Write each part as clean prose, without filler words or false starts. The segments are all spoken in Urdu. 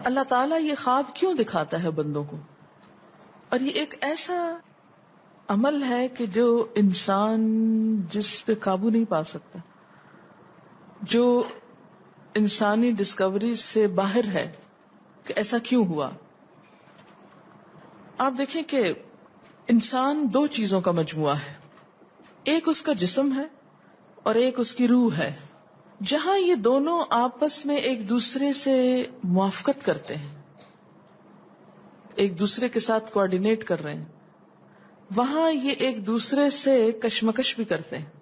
اللہ تعالیٰ یہ خواب کیوں دکھاتا ہے بندوں کو؟ اور یہ ایک ایسا عمل ہے کہ جو انسان جس پہ قابو نہیں پا سکتا، جو انسانی ڈسکوری سے باہر ہے کہ ایسا کیوں ہوا. آپ دیکھیں کہ انسان دو چیزوں کا مجموعہ ہے، ایک اس کا جسم ہے اور ایک اس کی روح ہے. جہاں یہ دونوں آپس میں ایک دوسرے سے موافقت کرتے ہیں، ایک دوسرے کے ساتھ کوآرڈینیٹ کر رہے ہیں، وہاں یہ ایک دوسرے سے کشمکش بھی کرتے ہیں.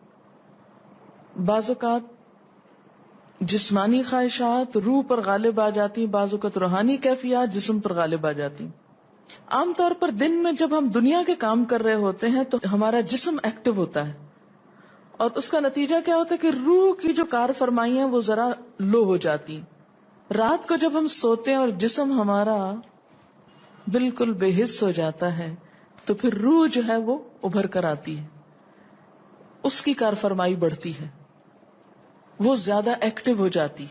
بعض اوقات جسمانی خواہشات روح پر غالب آ جاتی ہیں، بعض اوقات روحانی کیفیات جسم پر غالب آ جاتی ہیں. عام طور پر دن میں جب ہم دنیا کے کام کر رہے ہوتے ہیں تو ہمارا جسم ایکٹیو ہوتا ہے، اور اس کا نتیجہ کیا ہوتا ہے کہ روح کی جو کار فرمائی ہیں وہ ذرا لو ہو جاتی ہیں. رات کو جب ہم سوتے ہیں اور جسم ہمارا بالکل بے حس ہو جاتا ہے تو پھر روح جو ہے وہ ابھر کر آتی ہے، اس کی کار فرمائی بڑھتی ہے، وہ زیادہ ایکٹیو ہو جاتی.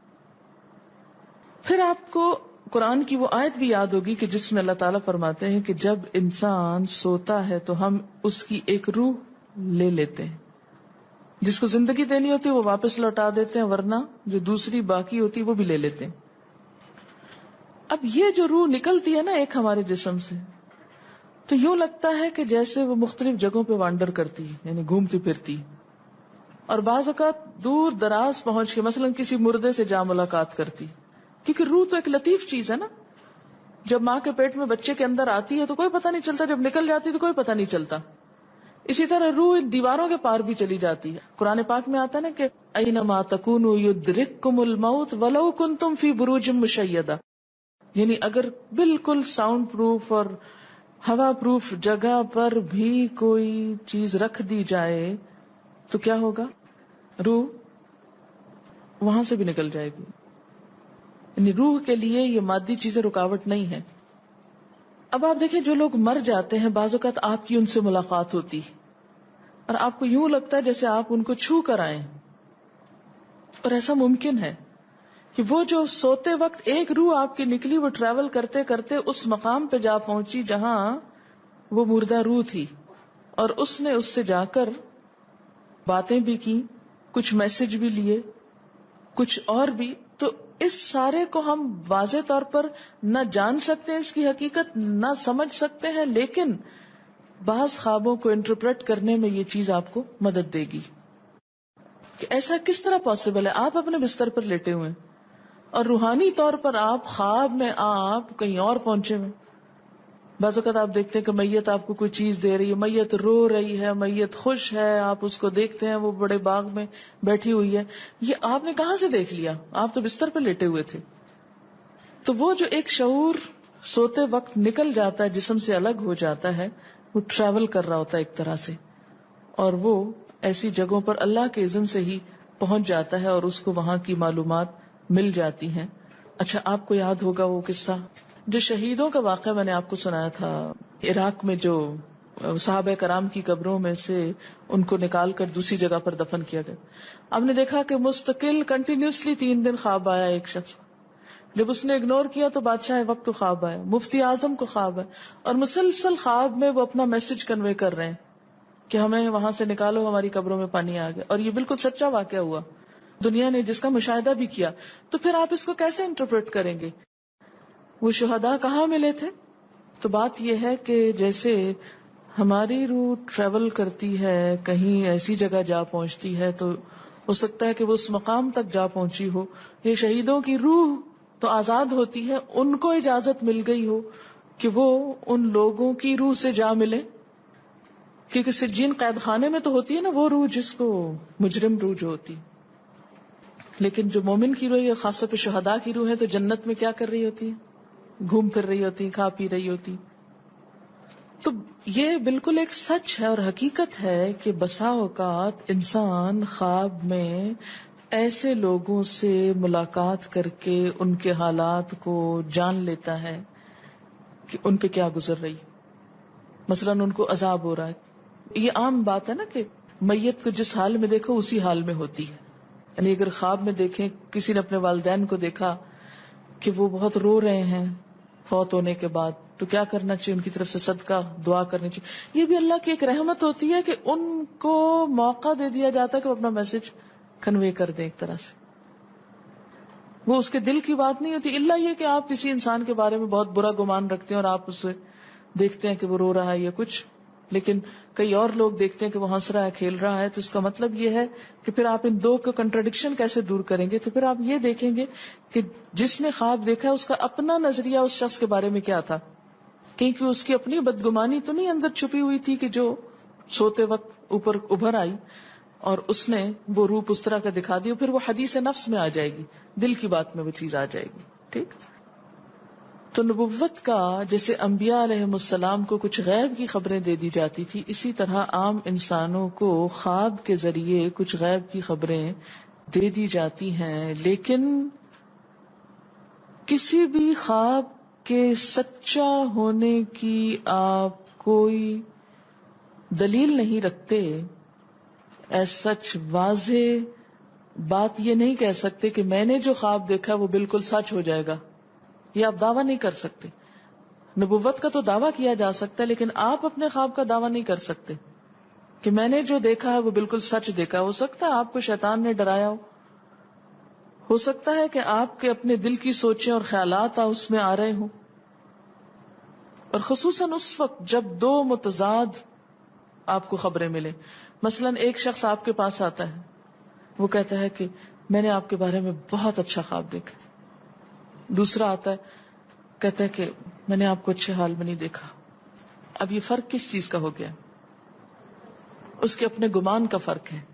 پھر آپ کو قرآن کی وہ آیت بھی یاد ہوگی کہ جس میں اللہ تعالیٰ فرماتے ہیں کہ جب انسان سوتا ہے تو ہم اس کی ایک روح لے لیتے ہیں، جس کو زندگی دینی ہوتی ہے وہ واپس لوٹا دیتے ہیں، ورنہ جو دوسری باقی ہوتی ہے وہ بھی لے لیتے ہیں. اب یہ جو روح نکلتی ہے نا ایک ہمارے جسم سے، تو یوں لگتا ہے کہ جیسے وہ مختلف جگہوں پہ وانڈر کرتی، یعنی گھومتی پھرتی، اور بعض اوقات دور دراز پہنچ کے مثلا کسی مردے سے جا ملاقات کرتی، کیونکہ روح تو ایک لطیف چیز ہے نا. جب ماں کے پیٹ میں بچے کے اندر آتی ہے تو کوئی پتہ نہیں چلتا، جب نکل جاتی تو کوئی پتہ نہیں چلتا. اسی طرح روح دیواروں کے پار بھی چلی جاتی ہے. قرآن پاک میں آتا ہے نا کہ اینما تکونوا یدرککم الموت ولو کنتم فی بروج مشیدہ، یعنی اگر بالکل ساؤنڈ پروف اور ہوا پروف جگہ پر بھی کوئی چیز رکھ دی جائے تو کیا ہوگا؟ روح وہاں سے بھی نکل جائے گی. یعنی روح کے لیے یہ مادی چیزیں رکاوٹ نہیں ہے. اب آپ دیکھیں جو لوگ مر جاتے ہیں بعض اوقات آپ کی ان سے ملاقات ہوتی اور آپ کو یوں لگتا ہے جیسے آپ ان کو چھو کر آئیں، اور ایسا ممکن ہے کہ وہ جو سوتے وقت ایک روح آپ کی نکلی وہ ٹریول کرتے کرتے اس مقام پہ جا پہنچی جہاں وہ مردہ روح تھی، اور اس نے اس سے جا کر باتیں بھی کی، کچھ میسج بھی لیے، کچھ اور بھی. تو اس سارے کو ہم واضح طور پر نہ جان سکتے ہیں، اس کی حقیقت نہ سمجھ سکتے ہیں، لیکن بعض خوابوں کو انٹرپریٹ کرنے میں یہ چیز آپ کو مدد دے گی کہ ایسا کس طرح پاسبل ہے. آپ اپنے بستر پر لیٹے ہوئے اور روحانی طور پر آپ خواب میں آپ کہیں اور پہنچے ہوئے. بعض اوقات آپ دیکھتے ہیں کہ میت آپ کو کوئی چیز دے رہی ہے، میت رو رہی ہے، میت خوش ہے، آپ اس کو دیکھتے ہیں وہ بڑے باغ میں بیٹھی ہوئی ہے. یہ آپ نے کہاں سے دیکھ لیا؟ آپ تو بستر پہ لیٹے ہوئے تھے. تو وہ جو ایک شعور سوتے وقت نکل جاتا ہے، جسم سے الگ ہو جاتا ہے، وہ ٹریول کر رہا ہوتا ہے ایک طرح سے، اور وہ ایسی جگہوں پر اللہ کے اذن سے ہی پہنچ جاتا ہے اور اس کو وہاں کی معلومات مل جاتی ہیں. اچھا آپ کو یاد ہوگا وہ قصہ جو شہیدوں کا واقعہ میں نے آپ کو سنایا تھا، عراق میں جو صحابہ کرام کی قبروں میں سے ان کو نکال کر دوسری جگہ پر دفن کیا گیا. آپ نے دیکھا کہ مستقل کنٹینیوسلی 3 دن خواب آیا ایک شخص، جب اس نے اگنور کیا تو بادشاہ وقت کو خواب آیا، مفتی اعظم کو خواب ہے، اور مسلسل خواب میں وہ اپنا میسج کنوے کر رہے ہیں کہ ہمیں وہاں سے نکالو، ہماری قبروں میں پانی آ گیا. اور یہ بالکل سچا واقعہ ہوا، دنیا نے جس کا مشاہدہ بھی کیا. تو پھر آپ اس کو کیسے انٹرپریٹ کریں گے؟ وہ شہداء کہاں ملے تھے؟ تو بات یہ ہے کہ جیسے ہماری روح ٹریول کرتی ہے، کہیں ایسی جگہ جا پہنچتی ہے تو ہو سکتا ہے کہ وہ اس مقام تک جا پہنچی ہو. یہ شہیدوں کی روح تو آزاد ہوتی ہے، ان کو اجازت مل گئی ہو کہ وہ ان لوگوں کی روح سے جا ملے، کیونکہ سجین قید خانے میں تو ہوتی ہے نا وہ روح جس کو مجرم روح جو ہوتی. لیکن جو مومن کی روح ہے، خاص طور پہ شہداء کی روح ہے، تو جنت میں کیا کر رہی ہوتی ہے؟ گھوم پھر رہی ہوتی، کھا پی رہی ہوتی. تو یہ بالکل ایک سچ ہے اور حقیقت ہے کہ بسا اوقات انسان خواب میں ایسے لوگوں سے ملاقات کر کے ان کے حالات کو جان لیتا ہے کہ ان پہ کیا گزر رہی. مثلا ان کو عذاب ہو رہا ہے. یہ عام بات ہے نا کہ میت کو جس حال میں دیکھو اسی حال میں ہوتی ہے. یعنی اگر خواب میں دیکھیں کسی نے اپنے والدین کو دیکھا کہ وہ بہت رو رہے ہیں فوت ہونے کے بعد، تو کیا کرنا چاہیے؟ ان کی طرف سے صدقہ دعا کرنی چاہیے. یہ بھی اللہ کی ایک رحمت ہوتی ہے کہ ان کو موقع دے دیا جاتا ہے کہ وہ اپنا میسج کنوے کر دیں. ایک طرح سے وہ اس کے دل کی بات نہیں ہوتی، الا یہ کہ آپ کسی انسان کے بارے میں بہت برا گمان رکھتے ہیں اور آپ اسے دیکھتے ہیں کہ وہ رو رہا ہے یا کچھ، لیکن کئی اور لوگ دیکھتے ہیں کہ وہ ہنس رہا ہے، کھیل رہا ہے. تو اس کا مطلب یہ ہے کہ پھر آپ ان دو کو کنٹراڈکشن کیسے دور کریں گے؟ تو پھر آپ یہ دیکھیں گے کہ جس نے خواب دیکھا اس کا اپنا نظریہ اس شخص کے بارے میں کیا تھا، کیونکہ اس کی اپنی بدگمانی تو نہیں اندر چھپی ہوئی تھی کہ جو سوتے وقت اوپر ابھر آئی اور اس نے وہ روپ اس طرح کا دکھا دیا. پھر وہ حدیث نفس میں آ جائے گی، دل کی بات میں وہ چیز آ جائے گی. ٹھیک. تو نبوت کا جیسے انبیاء علیہ السلام کو کچھ غیب کی خبریں دے دی جاتی تھی، اسی طرح عام انسانوں کو خواب کے ذریعے کچھ غیب کی خبریں دے دی جاتی ہیں. لیکن کسی بھی خواب کے سچا ہونے کی آپ کوئی دلیل نہیں رکھتے. ایز سچ واضح بات یہ نہیں کہہ سکتے کہ میں نے جو خواب دیکھا وہ بالکل سچ ہو جائے گا، یہ آپ دعویٰ نہیں کر سکتے. نبوت کا تو دعویٰ کیا جا سکتا ہے، لیکن آپ اپنے خواب کا دعویٰ نہیں کر سکتے کہ میں نے جو دیکھا ہے وہ بالکل سچ دیکھا. ہو سکتا ہے آپ کو شیطان نے ڈرایا ہو سکتا ہے کہ آپ کے اپنے دل کی سوچیں اور خیالات اس میں آ رہے ہوں. اور خصوصاً اس وقت جب دو متضاد آپ کو خبریں ملیں. مثلاً ایک شخص آپ کے پاس آتا ہے، وہ کہتا ہے کہ میں نے آپ کے بارے میں بہت اچھا خواب دیکھا. دوسرا آتا ہے کہتا ہے کہ میں نے آپ کو اچھے حال میں نہیں دیکھا. اب یہ فرق کس چیز کا ہو گیا؟ اس کے اپنے گمان کا فرق ہے.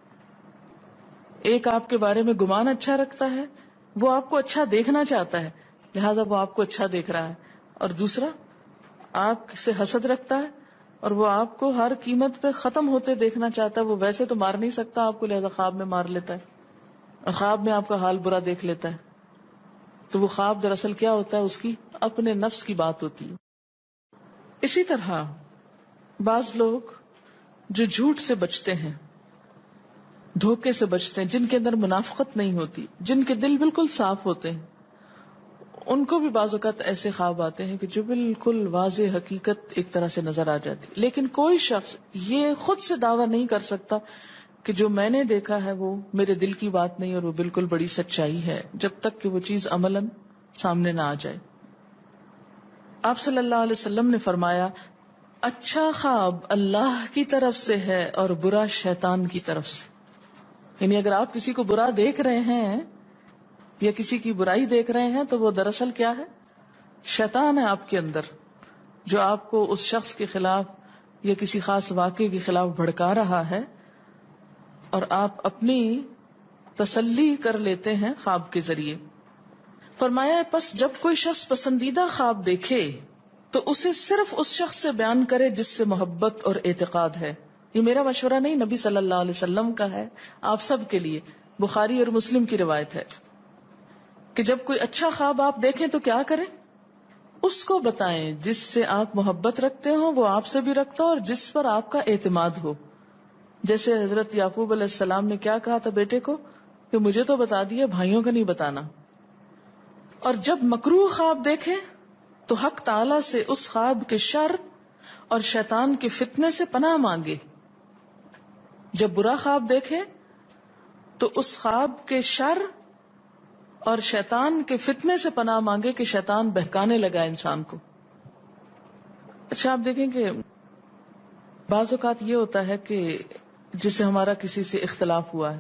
ایک آپ کے بارے میں گمان اچھا رکھتا ہے، وہ آپ کو اچھا دیکھنا چاہتا ہے لہذا وہ آپ کو اچھا دیکھ رہا ہے، اور دوسرا آپ سے حسد رکھتا ہے اور وہ آپ کو ہر قیمت پہ ختم ہوتے دیکھنا چاہتا ہے. وہ ویسے تو مار نہیں سکتا آپ کو، لہذا خواب میں مار لیتا ہے اور خواب میں آپ کا حال برا دیکھ لیتا ہے. تو وہ خواب دراصل کیا ہوتا ہے؟ اس کی اپنے نفس کی بات ہوتی ہے. اسی طرح بعض لوگ جو جھوٹ سے بچتے ہیں، دھوکے سے بچتے ہیں، جن کے اندر منافقت نہیں ہوتی، جن کے دل بالکل صاف ہوتے ہیں، ان کو بھی بعض اوقات ایسے خواب آتے ہیں کہ جو بالکل واضح حقیقت ایک طرح سے نظر آ جاتی. لیکن کوئی شخص یہ خود سے دعویٰ نہیں کر سکتا کہ جو میں نے دیکھا ہے وہ میرے دل کی بات نہیں اور وہ بالکل بڑی سچائی ہے، جب تک کہ وہ چیز عملاً سامنے نہ آ جائے. آپ صلی اللہ علیہ وسلم نے فرمایا اچھا خواب اللہ کی طرف سے ہے اور برا شیطان کی طرف سے. یعنی اگر آپ کسی کو برا دیکھ رہے ہیں یا کسی کی برائی دیکھ رہے ہیں تو وہ دراصل کیا ہے؟ شیطان ہے آپ کے اندر، جو آپ کو اس شخص کے خلاف یا کسی خاص واقعے کے خلاف بھڑکا رہا ہے، اور آپ اپنی تسلی کر لیتے ہیں خواب کے ذریعے. فرمایا پس جب کوئی شخص پسندیدہ خواب دیکھے تو اسے صرف اس شخص سے بیان کرے جس سے محبت اور اعتقاد ہے. یہ میرا مشورہ نہیں، نبی صلی اللہ علیہ وسلم کا ہے آپ سب کے لیے. بخاری اور مسلم کی روایت ہے کہ جب کوئی اچھا خواب آپ دیکھیں تو کیا کریں؟ اس کو بتائیں جس سے آپ محبت رکھتے ہو، وہ آپ سے بھی رکھتا ہو اور جس پر آپ کا اعتماد ہو. جیسے حضرت یعقوب علیہ السلام نے کیا کہا تھا بیٹے کو کہ مجھے تو بتا دیا، بھائیوں کا نہیں بتانا. اور جب مکروہ خواب دیکھیں تو حق تعالی سے اس خواب کے شر اور شیطان کے فتنے سے پناہ مانگے. جب برا خواب دیکھیں تو اس خواب کے شر اور شیطان کے فتنے سے پناہ مانگے کہ شیطان بہکانے لگا انسان کو. اچھا آپ دیکھیں کہ بعض اوقات یہ ہوتا ہے کہ جسے ہمارا کسی سے اختلاف ہوا ہے،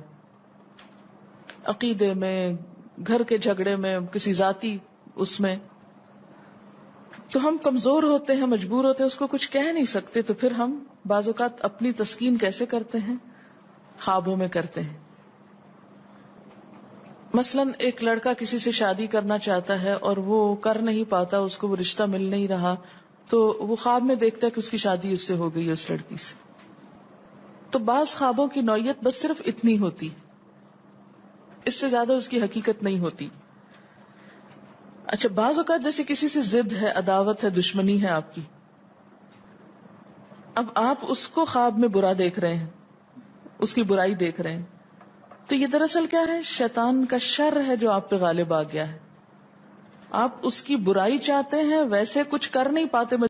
عقیدے میں، گھر کے جھگڑے میں، کسی ذاتی اس میں، تو ہم کمزور ہوتے ہیں، مجبور ہوتے ہیں، اس کو کچھ کہہ نہیں سکتے. تو پھر ہم بعض اوقات اپنی تسکین کیسے کرتے ہیں؟ خوابوں میں کرتے ہیں. مثلاً ایک لڑکا کسی سے شادی کرنا چاہتا ہے اور وہ کر نہیں پاتا، اس کو وہ رشتہ مل نہیں رہا، تو وہ خواب میں دیکھتا ہے کہ اس کی شادی اس سے ہو گئی ہے، اس لڑکی سے. تو بعض خوابوں کی نوعیت بس صرف اتنی ہوتی، اس سے زیادہ اس کی حقیقت نہیں ہوتی. اچھا بعض اوقات جیسے کسی سے ضد ہے، عداوت ہے، دشمنی ہے آپ کی، اب آپ اس کو خواب میں برا دیکھ رہے ہیں، اس کی برائی دیکھ رہے ہیں، تو یہ دراصل کیا ہے؟ شیطان کا شر ہے جو آپ پہ غالب آ گیا ہے. آپ اس کی برائی چاہتے ہیں، ویسے کچھ کر نہیں پاتے